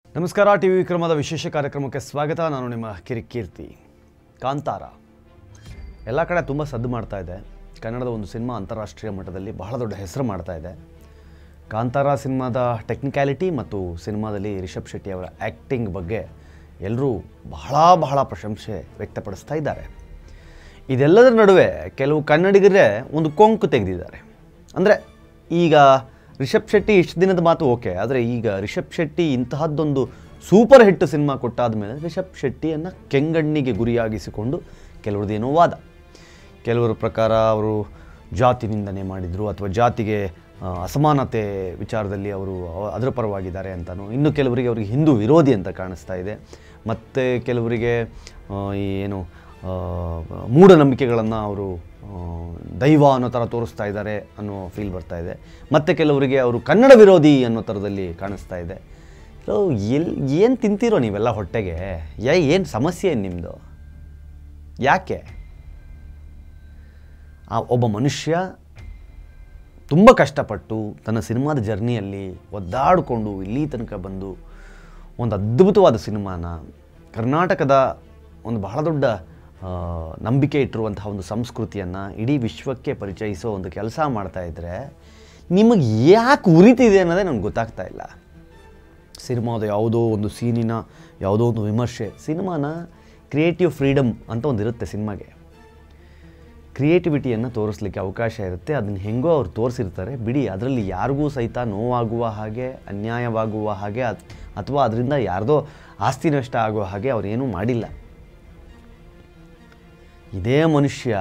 ನಮಸ್ಕಾರ. ಟಿವಿ ವಿಕ್ರಮದ ವಿಶೇಷ ಕಾರ್ಯಕ್ರಮಕ್ಕೆ ಸ್ವಾಗತ. ನಾನು ನಿಮ್ಮ ಕಿರಿಕೀರ್ತಿ. ಕಾಂತಾರ ಎಲ್ಲ ಕಡೆ ತುಂಬ ಸದ್ದು ಮಾಡ್ತಾ ಇದೆ. ಕನ್ನಡದ ಒಂದು ಸಿನಿಮಾ ಅಂತಾರಾಷ್ಟ್ರೀಯ ಮಟ್ಟದಲ್ಲಿ ಬಹಳ ದೊಡ್ಡ ಹೆಸರು ಮಾಡ್ತಾ ಇದೆ. ಕಾಂತಾರ ಸಿನಿಮಾದ ಟೆಕ್ನಿಕ್ಯಾಲಿಟಿ ಮತ್ತು ಸಿನಿಮಾದಲ್ಲಿ ರಿಷಬ್ ಶೆಟ್ಟಿ ಅವರ ಆ್ಯಕ್ಟಿಂಗ್ ಬಗ್ಗೆ ಎಲ್ಲರೂ ಬಹಳ ಪ್ರಶಂಸೆ ವ್ಯಕ್ತಪಡಿಸ್ತಾ ಇದ್ದಾರೆ. ಇದೆಲ್ಲದರ ನಡುವೆ ಕೆಲವು ಕನ್ನಡಿಗರೇ ಒಂದು ಕೊಂಕು ತೆಗೆದಿದ್ದಾರೆ. ಅಂದರೆ ಈಗ ರಿಷಬ್ ಶೆಟ್ಟಿ ಇಷ್ಟು ದಿನದ ಮಾತು ಓಕೆ, ಆದರೆ ಈಗ ರಿಷಬ್ ಶೆಟ್ಟಿ ಇಂತಹದ್ದೊಂದು ಸೂಪರ್ ಹಿಟ್ ಸಿನಿಮಾ ಕೊಟ್ಟಾದ ಮೇಲೆ ರಿಷಬ್ ಶೆಟ್ಟಿಯನ್ನು ಕೆಂಗಣ್ಣಿಗೆ ಗುರಿಯಾಗಿಸಿಕೊಂಡು ಕೆಲವ್ರದ್ದೇನೋ ವಾದ. ಕೆಲವರ ಪ್ರಕಾರ ಅವರು ಜಾತಿ ನಿಂದನೆ ಮಾಡಿದರು ಅಥವಾ ಜಾತಿಗೆ ಅಸಮಾನತೆ ವಿಚಾರದಲ್ಲಿ ಅವರು ಅದರ ಪರವಾಗಿದ್ದಾರೆ ಅಂತಲೂ, ಇನ್ನು ಕೆಲವರಿಗೆ ಅವರಿಗೆ ಹಿಂದೂ ವಿರೋಧಿ ಅಂತ ಕಾಣಿಸ್ತಾ ಇದೆ. ಮತ್ತು ಕೆಲವರಿಗೆ ಈ ಏನು ಮೂಢನಂಬಿಕೆಗಳನ್ನು ಅವರು ದೈವ ಅನ್ನೋ ಥರ ತೋರಿಸ್ತಾ ಇದ್ದಾರೆ ಅನ್ನೋ ಫೀಲ್ ಬರ್ತಾ ಇದೆ. ಮತ್ತು ಕೆಲವರಿಗೆ ಅವರು ಕನ್ನಡ ವಿರೋಧಿ ಅನ್ನೋ ಥರದಲ್ಲಿ ಕಾಣಿಸ್ತಾ ಇದೆ. ಸೊ ಏನು ತಿಂತೀರೋ ನೀವೆಲ್ಲ ಹೊಟ್ಟೆಗೆ? ಏನು ಸಮಸ್ಯೆ ನಿಮ್ಮದು? ಯಾಕೆ ಒಬ್ಬ ಮನುಷ್ಯ ತುಂಬ ಕಷ್ಟಪಟ್ಟು ತನ್ನ ಸಿನಿಮಾದ ಜರ್ನಿಯಲ್ಲಿ ಒದ್ದಾಡಿಕೊಂಡು ಇಲ್ಲಿ ತನಕ ಬಂದು ಒಂದು ಅದ್ಭುತವಾದ ಸಿನಿಮಾನ ಕರ್ನಾಟಕದ ಒಂದು ಬಹಳ ದೊಡ್ಡ ನಂಬಿಕೆ ಇಟ್ಟಿರುವಂತಹ ಒಂದು ಸಂಸ್ಕೃತಿಯನ್ನು ಇಡೀ ವಿಶ್ವಕ್ಕೆ ಪರಿಚಯಿಸೋ ಒಂದು ಕೆಲಸ ಮಾಡ್ತಾಯಿದ್ರೆ ನಿಮಗೆ ಯಾಕೆ ಉರಿತಿದೆ ಅನ್ನೋದೇ ನನಗೆ ಗೊತ್ತಾಗ್ತಾ ಇಲ್ಲ. ಸಿನಿಮಾದ ಯಾವುದೋ ಒಂದು ಸೀನಿನ ಯಾವುದೋ ಒಂದು ವಿಮರ್ಶೆ, ಸಿನಿಮಾನ ಕ್ರಿಯೇಟಿವ್ ಫ್ರೀಡಮ್ ಅಂತ ಒಂದು ಇರುತ್ತೆ. ಸಿನಿಮಾಗೆ ಕ್ರಿಯೇಟಿವಿಟಿಯನ್ನು ತೋರಿಸ್ಲಿಕ್ಕೆ ಅವಕಾಶ ಇರುತ್ತೆ. ಅದನ್ನು ಹೆಂಗೋ ಅವ್ರು ತೋರಿಸಿರ್ತಾರೆ ಬಿಡಿ. ಅದರಲ್ಲಿ ಯಾರಿಗೂ ಸಹಿತ ನೋವಾಗುವ ಹಾಗೆ, ಅನ್ಯಾಯವಾಗುವ ಹಾಗೆ ಅಥವಾ ಅದರಿಂದ ಯಾರ್ದೋ ಆಸ್ತಿ ನಷ್ಟ ಆಗುವ ಹಾಗೆ ಅವರೇನೂ ಮಾಡಿಲ್ಲ. ಇದೇ ಮನುಷ್ಯ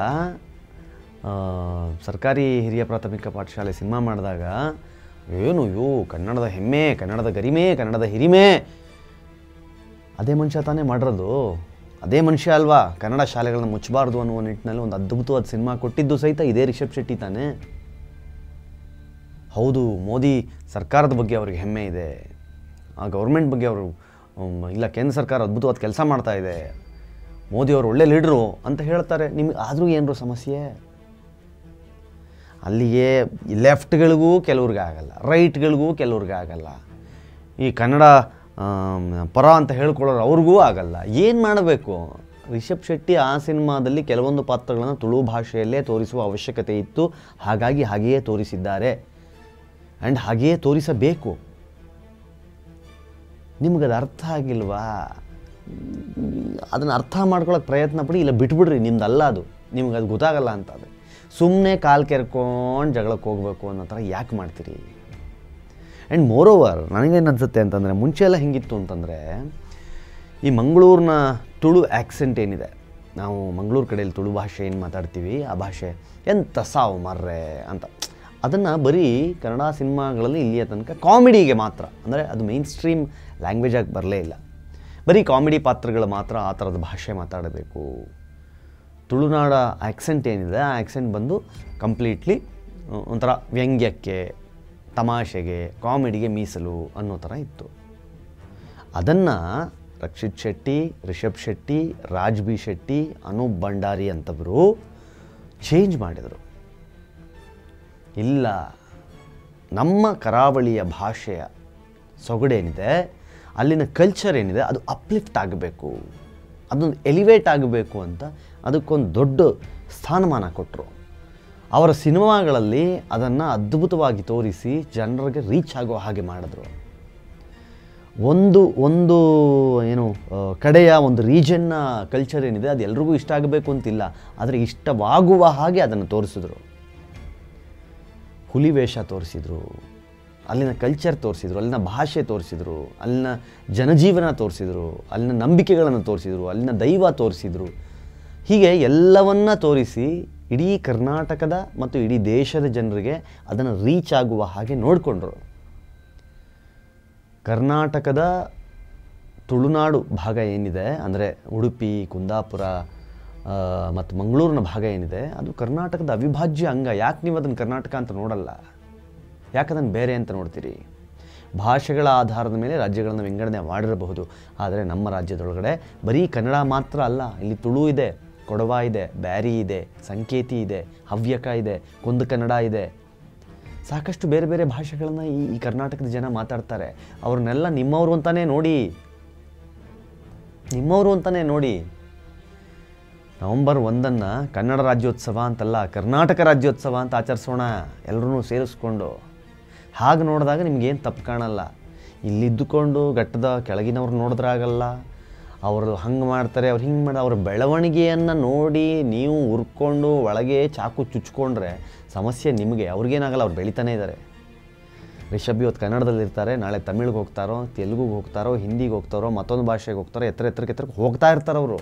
ಸರ್ಕಾರಿ ಹಿರಿಯ ಪ್ರಾಥಮಿಕ ಪಾಠಶಾಲೆ ಸಿನಿಮಾ ಮಾಡಿದಾಗ ಏನು ಕನ್ನಡದ ಹೆಮ್ಮೆ, ಕನ್ನಡದ ಗರಿಮೆ, ಕನ್ನಡದ ಹಿರಿಮೆ, ಅದೇ ಮನುಷ್ಯ ತಾನೇ ಮಾಡಿರೋದು. ಅದೇ ಮನುಷ್ಯ ಅಲ್ವಾ ಕನ್ನಡ ಶಾಲೆಗಳನ್ನ ಮುಚ್ಚಬಾರ್ದು ಅನ್ನುವ ನಿಟ್ಟಿನಲ್ಲಿ ಒಂದು ಅದ್ಭುತವಾದ ಸಿನಿಮಾ ಕೊಟ್ಟಿದ್ದು ಸಹಿತ ಇದೇ ರಿಷಬ್ ಶೆಟ್ಟಿ ತಾನೇ. ಹೌದು, ಮೋದಿ ಸರ್ಕಾರದ ಬಗ್ಗೆ ಅವ್ರಿಗೆ ಹೆಮ್ಮೆ ಇದೆ, ಆ ಗೌರ್ಮೆಂಟ್ ಬಗ್ಗೆ ಅವರು ಇಲ್ಲ ಕೇಂದ್ರ ಸರ್ಕಾರ ಅದ್ಭುತವಾದ ಕೆಲಸ ಮಾಡ್ತಾ ಇದೆ, ಮೋದಿಯವರು ಒಳ್ಳೆ ಲೀಡ್ರು ಅಂತ ಹೇಳ್ತಾರೆ. ನಿಮಗೆ ಆದರೂ ಏನರು ಸಮಸ್ಯೆ? ಅಲ್ಲಿಗೆ ಲೆಫ್ಟ್ಗಳಿಗೂ ಕೆಲವ್ರಿಗೆ ಆಗಲ್ಲ, ರೈಟ್ಗಳಿಗೂ ಕೆಲವ್ರಿಗೆ ಆಗಲ್ಲ, ಈ ಕನ್ನಡ ಪರ ಅಂತ ಹೇಳ್ಕೊಳ್ಳೋರು ಅವ್ರಿಗೂ ಆಗಲ್ಲ. ಏನು ಮಾಡಬೇಕು? ರಿಷಬ್ ಶೆಟ್ಟಿ ಆ ಸಿನಿಮಾದಲ್ಲಿ ಕೆಲವೊಂದು ಪಾತ್ರಗಳನ್ನು ತುಳು ಭಾಷೆಯಲ್ಲೇ ತೋರಿಸುವ ಅವಶ್ಯಕತೆ ಇತ್ತು. ಹಾಗಾಗಿ ಹಾಗೆಯೇ ತೋರಿಸಿದ್ದಾರೆ ಆ್ಯಂಡ್ ಹಾಗೆಯೇ ತೋರಿಸಬೇಕು. ನಿಮಗದು ಅರ್ಥ ಆಗಿಲ್ವಾ? ಅದನ್ನು ಅರ್ಥ ಮಾಡ್ಕೊಳ್ಳೋಕೆ ಪ್ರಯತ್ನ ಪಡಿ, ಇಲ್ಲ ಬಿಟ್ಬಿಡ್ರಿ, ನಿಮ್ದಲ್ಲ ಅದು, ನಿಮ್ಗೆ ಅದು ಗೊತ್ತಾಗಲ್ಲ ಅಂತ. ಅದು ಸುಮ್ಮನೆ ಕಾಲು ಕೆರ್ಕೊಂಡು ಜಗಳಕ್ಕೆ ಹೋಗಬೇಕು ಅನ್ನೋ ಥರ ಯಾಕೆ ಮಾಡ್ತೀರಿ? ಆ್ಯಂಡ್ ಮೋರ್ ಓವರ್ ನನಗೇನು ಅನಿಸುತ್ತೆ ಅಂತಂದರೆ, ಮುಂಚೆ ಎಲ್ಲ ಹೆಂಗಿತ್ತು ಅಂತಂದರೆ, ಈ ಮಂಗಳೂರಿನ ತುಳು ಆ್ಯಕ್ಸೆಂಟ್ ಏನಿದೆ, ನಾವು ಮಂಗಳೂರು ಕಡೆಯಲ್ಲಿ ತುಳು ಭಾಷೆ ಏನು ಮಾತಾಡ್ತೀವಿ, ಆ ಭಾಷೆ ಎಂತ ಸಾವು ಮರ್ರೆ ಅಂತ, ಅದನ್ನು ಬರೀ ಕನ್ನಡ ಸಿನಿಮಾಗಳಲ್ಲಿ ಇಲ್ಲಿಯ ತನಕ ಕಾಮಿಡಿಗೆ ಮಾತ್ರ, ಅಂದರೆ ಅದು ಮೇನ್ ಸ್ಟ್ರೀಮ್ ಲ್ಯಾಂಗ್ವೇಜಾಗಿ ಬರಲೇ ಇಲ್ಲ. ಬರೀ ಕಾಮಿಡಿ ಪಾತ್ರಗಳು ಮಾತ್ರ ಆ ಥರದ ಭಾಷೆ ಮಾತಾಡಬೇಕು. ತುಳುನಾಡ ಆ್ಯಕ್ಸೆಂಟ್ ಏನಿದೆ, ಆ ಆ್ಯಕ್ಸೆಂಟ್ ಬಂದು ಕಂಪ್ಲೀಟ್ಲಿ ಒಂಥರ ವ್ಯಂಗ್ಯಕ್ಕೆ, ತಮಾಷೆಗೆ, ಕಾಮಿಡಿಗೆ ಮೀಸಲು ಅನ್ನೋ ಥರ ಇತ್ತು. ಅದನ್ನು ರಕ್ಷಿತ್ ಶೆಟ್ಟಿ, ರಿಷಬ್ ಶೆಟ್ಟಿ, ರಾಜ್ ಬಿ ಶೆಟ್ಟಿ, ಅನೂಪ್ ಭಂಡಾರಿ ಅಂತವರು ಚೇಂಜ್ ಮಾಡಿದರು. ಇಲ್ಲ, ನಮ್ಮ ಕರಾವಳಿಯ ಭಾಷೆಯ ಸೊಗಡೇನಿದೆ, ಅಲ್ಲಿನ ಕಲ್ಚರ್ ಏನಿದೆ, ಅದು ಅಪ್ಲಿಫ್ಟ್ ಆಗಬೇಕು, ಅದೊಂದು ಎಲಿವೇಟ್ ಆಗಬೇಕು ಅಂತ ಅದಕ್ಕೊಂದು ದೊಡ್ಡ ಸ್ಥಾನಮಾನ ಕೊಟ್ಟರು. ಅವರ ಸಿನಿಮಾಗಳಲ್ಲಿ ಅದನ್ನು ಅದ್ಭುತವಾಗಿ ತೋರಿಸಿ ಜನರಿಗೆ ರೀಚ್ ಆಗೋ ಹಾಗೆ ಮಾಡಿದ್ರು. ಒಂದು ಏನು ಕಡೆಯ ಒಂದು ರೀಜನ್ನ ಕಲ್ಚರ್ ಏನಿದೆ ಅದು ಎಲ್ರಿಗೂ ಇಷ್ಟ ಆಗಬೇಕು ಅಂತಿಲ್ಲ, ಆದರೆ ಇಷ್ಟವಾಗುವ ಹಾಗೆ ಅದನ್ನು ತೋರಿಸಿದ್ರು. ಹುಲಿ ವೇಷ ತೋರಿಸಿದ್ರು, ಅಲ್ಲಿನ ಕಲ್ಚರ್ ತೋರಿಸಿದ್ರು, ಅಲ್ಲಿನ ಭಾಷೆ ತೋರಿಸಿದ್ರು, ಅಲ್ಲಿನ ಜನಜೀವನ ತೋರಿಸಿದ್ರು, ಅಲ್ಲಿನ ನಂಬಿಕೆಗಳನ್ನು ತೋರಿಸಿದ್ರು, ಅಲ್ಲಿನ ದೈವ ತೋರಿಸಿದ್ರು. ಹೀಗೆ ಎಲ್ಲವನ್ನ ತೋರಿಸಿ ಇಡೀ ಕರ್ನಾಟಕದ ಮತ್ತು ಇಡೀ ದೇಶದ ಜನರಿಗೆ ಅದನ್ನು ರೀಚ್ ಆಗುವ ಹಾಗೆ ನೋಡಿಕೊಂಡ್ರು. ಕರ್ನಾಟಕದ ತುಳುನಾಡು ಭಾಗ ಏನಿದೆ, ಅಂದರೆ ಉಡುಪಿ, ಕುಂದಾಪುರ ಮತ್ತು ಮಂಗಳೂರಿನ ಭಾಗ ಏನಿದೆ, ಅದು ಕರ್ನಾಟಕದ ಅವಿಭಾಜ್ಯ ಅಂಗ. ಯಾಕೆ ನೀವು ಅದನ್ನು ಕರ್ನಾಟಕ ಅಂತ ನೋಡಲ್ಲ? ಯಾಕೆ ಅದನ್ನು ಬೇರೆ ಅಂತ ನೋಡ್ತೀರಿ? ಭಾಷೆಗಳ ಆಧಾರದ ಮೇಲೆ ರಾಜ್ಯಗಳನ್ನು ವಿಂಗಡಣೆ ಮಾಡಿರಬಹುದು, ಆದರೆ ನಮ್ಮ ರಾಜ್ಯದೊಳಗಡೆ ಬರೀ ಕನ್ನಡ ಮಾತ್ರ ಅಲ್ಲ, ಇಲ್ಲಿ ತುಳು ಇದೆ, ಕೊಡವ ಇದೆ, ಬ್ಯಾರಿ ಇದೆ, ಸಂಕೇತಿ ಇದೆ, ಹವ್ಯಕ ಇದೆ, ಕುಂದ ಕನ್ನಡ ಇದೆ. ಸಾಕಷ್ಟು ಬೇರೆ ಬೇರೆ ಭಾಷೆಗಳನ್ನು ಈ ಕರ್ನಾಟಕದ ಜನ ಮಾತಾಡ್ತಾರೆ. ಅವ್ರನ್ನೆಲ್ಲ ನಿಮ್ಮವರು ಅಂತಲೇ ನೋಡಿ, ನಿಮ್ಮವರು ಅಂತಲೇ ನೋಡಿ. ನವಂಬರ್ 1 ಕನ್ನಡ ರಾಜ್ಯೋತ್ಸವ ಅಂತಲ್ಲ, ಕರ್ನಾಟಕ ರಾಜ್ಯೋತ್ಸವ ಅಂತ ಆಚರಿಸೋಣ ಎಲ್ಲರೂ ಸೇರಿಸ್ಕೊಂಡು. ಹಾಗೆ ನೋಡಿದಾಗ ನಿಮಗೇನು ತಪ್ಪು ಕಾಣಲ್ಲ. ಇಲ್ಲಿದ್ದುಕೊಂಡು ಘಟ್ಟದ ಕೆಳಗಿನವ್ರು ನೋಡಿದ್ರಾಗಲ್ಲ, ಅವರು ಹಂಗೆ ಮಾಡ್ತಾರೆ, ಅವ್ರು ಹಿಂಗೆ ಮಾಡಿ ಅವ್ರ ಬೆಳವಣಿಗೆಯನ್ನು ನೋಡಿ ನೀವು ಹುರ್ಕೊಂಡು ಒಳಗೆ ಚಾಕು ಚುಚ್ಕೊಂಡ್ರೆ ಸಮಸ್ಯೆ ನಿಮಗೆ. ಅವ್ರಿಗೇನಾಗಲ್ಲ, ಅವ್ರು ಬೆಳೀತಾನೆ ಇದ್ದಾರೆ. ರಿಷಬ್ ಇವತ್ತು ಕನ್ನಡದಲ್ಲಿರ್ತಾರೆ, ನಾಳೆ ತಮಿಳಿಗೆ ಹೋಗ್ತಾರೋ, ತೆಲುಗುಗೆ ಹೋಗ್ತಾರೋ, ಹಿಂದಿಗೆ ಹೋಗ್ತಾರೋ, ಮತ್ತೊಂದು ಭಾಷೆಗೆ ಹೋಗ್ತಾರೋ, ಎತ್ತರಕ್ಕೆ ಹೋಗ್ತಾ ಇರ್ತಾರೆ ಅವರು.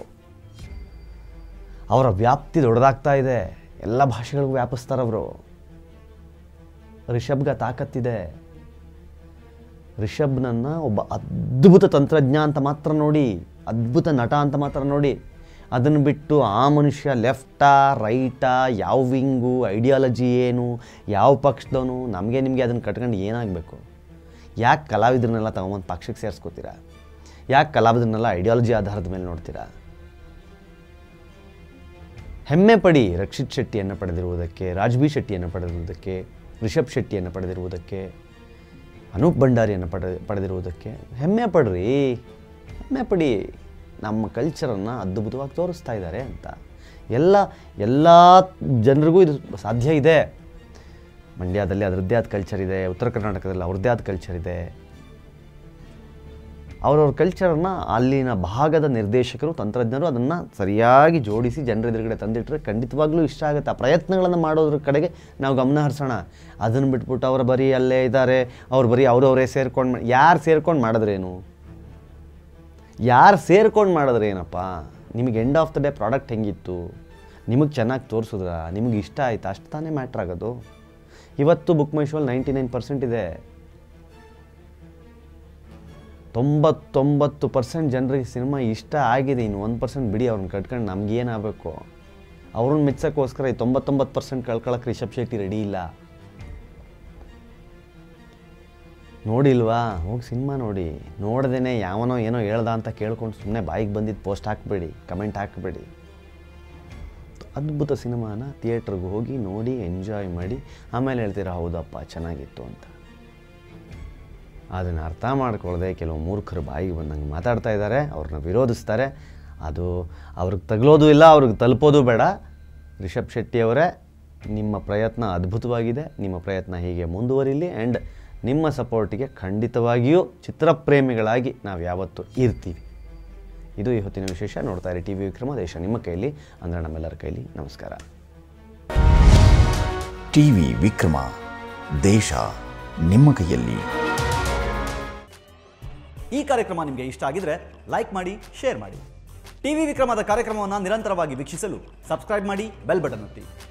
ಅವರ ವ್ಯಾಪ್ತಿ ದೊಡ್ಡದಾಗ್ತಾ ಇದೆ, ಎಲ್ಲ ಭಾಷೆಗಳಿಗೂ ವ್ಯಾಪಿಸ್ತಾರವರು. ರಿಷಬ್ಗೆ ತಾಕತ್ತಿದೆ. ರಿಷಬ್ನನ್ನು ಒಬ್ಬ ಅದ್ಭುತ ತಂತ್ರಜ್ಞ ಅಂತ ಮಾತ್ರ ನೋಡಿ, ಅದ್ಭುತ ನಟ ಅಂತ ಮಾತ್ರ ನೋಡಿ. ಅದನ್ನು ಬಿಟ್ಟು ಆ ಮನುಷ್ಯ ಲೆಫ್ಟಾ ರೈಟಾ, ಯಾವ ವಿಂಗು, ಐಡಿಯಾಲಜಿ ಏನು, ಯಾವ ಪಕ್ಷದವನು, ನಮಗೆ ನಿಮಗೆ ಅದನ್ನು ಕಟ್ಕೊಂಡು ಏನಾಗಬೇಕು? ಯಾಕೆ ಕಲಾವಿದ್ರನ್ನೆಲ್ಲ ತಗೊಂಬಂದು ಪಕ್ಷಕ್ಕೆ ಸೇರಿಸ್ಕೋತೀರಾ? ಯಾಕೆ ಕಲಾವಿದ್ರನ್ನೆಲ್ಲ ಐಡಿಯಾಲಜಿ ಆಧಾರದ ಮೇಲೆ ನೋಡ್ತೀರಾ? ಹೆಮ್ಮೆ ಪಡಿ ರಕ್ಷಿತ್ ಶೆಟ್ಟಿಯನ್ನು ಪಡೆದಿರುವುದಕ್ಕೆ, ರಾಜ್ಬಿ ಶೆಟ್ಟಿಯನ್ನು ಪಡೆದಿರುವುದಕ್ಕೆ, ರಿಷಬ್ ಶೆಟ್ಟಿಯನ್ನು ಪಡೆದಿರುವುದಕ್ಕೆ, ಅನೂಪ್ ಭಂಡಾರಿಯನ್ನು ಪಡೆದಿರುವುದಕ್ಕೆ ಹೆಮ್ಮೆ ಪಡ್ರಿ, ಹೆಮ್ಮೆ ಪಡಿ. ನಮ್ಮ ಕಲ್ಚರನ್ನು ಅದ್ಭುತವಾಗಿ ತೋರಿಸ್ತಾ ಇದ್ದಾರೆ ಅಂತ. ಎಲ್ಲ ಜನರಿಗೂ ಇದು ಸಾಧ್ಯ ಇದೆ. ಮಂಡ್ಯದಲ್ಲಿ ಅದರದ್ದೇ ಆದ ಕಲ್ಚರ್ ಇದೆ, ಉತ್ತರ ಕರ್ನಾಟಕದಲ್ಲಿ ಅವ್ರದ್ದೇ ಆದ ಕಲ್ಚರ್ ಇದೆ. ಅವ್ರವ್ರ ಕಲ್ಚರನ್ನು ಅಲ್ಲಿನ ಭಾಗದ ನಿರ್ದೇಶಕರು, ತಂತ್ರಜ್ಞರು ಅದನ್ನು ಸರಿಯಾಗಿ ಜೋಡಿಸಿ ಜನರ ಎದುರುಗಡೆ ತಂದಿಟ್ಟರೆ ಖಂಡಿತವಾಗ್ಲೂ ಇಷ್ಟ ಆಗುತ್ತೆ. ಆ ಪ್ರಯತ್ನಗಳನ್ನು ಮಾಡೋದ್ರ ಕಡೆಗೆ ನಾವು ಗಮನ ಹರಿಸೋಣ. ಅದನ್ನು ಬಿಟ್ಬಿಟ್ಟು ಅವರು ಬರೀ ಅಲ್ಲೇ ಇದ್ದಾರೆ, ಅವ್ರು ಬರೀ ಅವರವರೇ ಸೇರ್ಕೊಂಡು ಯಾರು ಸೇರ್ಕೊಂಡು ಮಾಡಿದ್ರೇನು? ಯಾರು ಸೇರ್ಕೊಂಡು ಮಾಡಿದ್ರೆ ಏನಪ್ಪ? ನಿಮಗೆ end of the day product ಹೆಂಗಿತ್ತು, ನಿಮಗೆ ಚೆನ್ನಾಗಿ ತೋರಿಸಿದ್ರ, ನಿಮಗೆ ಇಷ್ಟ ಆಯಿತಾ, ಅಷ್ಟು ತಾನೇ ಮ್ಯಾಟ್ರ್ ಆಗೋದು. ಇವತ್ತು ಬುಕ್ ಮೈ ಶೋಲ್ಲಿ 99% ಇದೆ. 99% ಜನರಿಗೆ ಸಿನಿಮಾ ಇಷ್ಟ ಆಗಿದೆ. ಇನ್ನು 1% ಬಿಡಿ, ಅವ್ರನ್ನ ಕಟ್ಕೊಂಡು ನಮಗೇನಾಗಬೇಕು? ಅವ್ರನ್ನ ಮೆಚ್ಚೋಕ್ಕೋಸ್ಕರ 99% ಕಳ್ಕೊಳಕ್ಕೆ ರಿಷಬ್ ಶೆಟ್ಟಿ ರೆಡಿ ಇಲ್ಲ. ನೋಡಿಲ್ವಾ? ಹೋಗಿ ಸಿನಿಮಾ ನೋಡಿ. ನೋಡ್ದೇ ಯಾವನೋ ಏನೋ ಹೇಳ್ದ ಅಂತ ಕೇಳ್ಕೊಂಡು ಸುಮ್ಮನೆ ಬಾಯಿಗೆ ಬಂದಿದ್ದು ಪೋಸ್ಟ್ ಹಾಕಬೇಡಿ, ಕಮೆಂಟ್ ಹಾಕಬೇಡಿ. ಅದ್ಭುತ ಸಿನಿಮಾನ ಥಿಯೇಟ್ರಿಗೆ ಹೋಗಿ ನೋಡಿ, ಎಂಜಾಯ್ ಮಾಡಿ, ಆಮೇಲೆ ಹೇಳ್ತೀರಾ ಹೌದಪ್ಪ ಚೆನ್ನಾಗಿತ್ತು ಅಂತ. ಅದನ್ನು ಅರ್ಥ ಮಾಡ್ಕೊಳ್ಳದೆ ಕೆಲವು ಮೂರ್ಖರು ಬಾಯಿಗೆ ಬಂದಂಗೆ ಮಾತಾಡ್ತಾ ಇದ್ದಾರೆ, ಅವ್ರನ್ನ ವಿರೋಧಿಸ್ತಾರೆ. ಅದು ಅವ್ರಿಗೆ ತಗಲೋದು ಇಲ್ಲ, ಅವ್ರಿಗೆ ತಲುಪೋದು ಬೇಡ. ರಿಷಬ್ ಶೆಟ್ಟಿಯವರೇ, ನಿಮ್ಮ ಪ್ರಯತ್ನ ಅದ್ಭುತವಾಗಿದೆ. ನಿಮ್ಮ ಪ್ರಯತ್ನ ಹೀಗೆ ಮುಂದುವರಿಲಿ. ಆ್ಯಂಡ್ ನಿಮ್ಮ ಸಪೋರ್ಟಿಗೆ ಖಂಡಿತವಾಗಿಯೂ ಚಿತ್ರಪ್ರೇಮಿಗಳಾಗಿ ನಾವು ಯಾವತ್ತೂ ಇರ್ತೀವಿ. ಇದು ಈ ಹೊತ್ತಿನ ವಿಶೇಷ. ನೋಡ್ತಾ ಇರಿ ಟಿವಿ ವಿಕ್ರಮ. ದೇಶ ನಿಮ್ಮ ಕೈಲಿ, ಅಂದರೆ ನಮ್ಮೆಲ್ಲರ ಕೈಲಿ. ನಮಸ್ಕಾರ. ಟಿವಿ ವಿಕ್ರಮ, ದೇಶ ನಿಮ್ಮ ಕೈಯಲ್ಲಿ. ಈ ಕಾರ್ಯಕ್ರಮ ನಿಮಗೆ ಇಷ್ಟ ಆಗಿದ್ರೆ ಲೈಕ್ ಮಾಡಿ, ಶೇರ್ ಮಾಡಿ. ಟಿವಿ ವಿಕ್ರಮದ ಕಾರ್ಯಕ್ರಮವನ್ನು ನಿರಂತರವಾಗಿ ವೀಕ್ಷಿಸಲು ಸಬ್ಸ್ಕ್ರೈಬ್ ಮಾಡಿ, ಬೆಲ್ ಬಟನ್ ಒತ್ತಿ.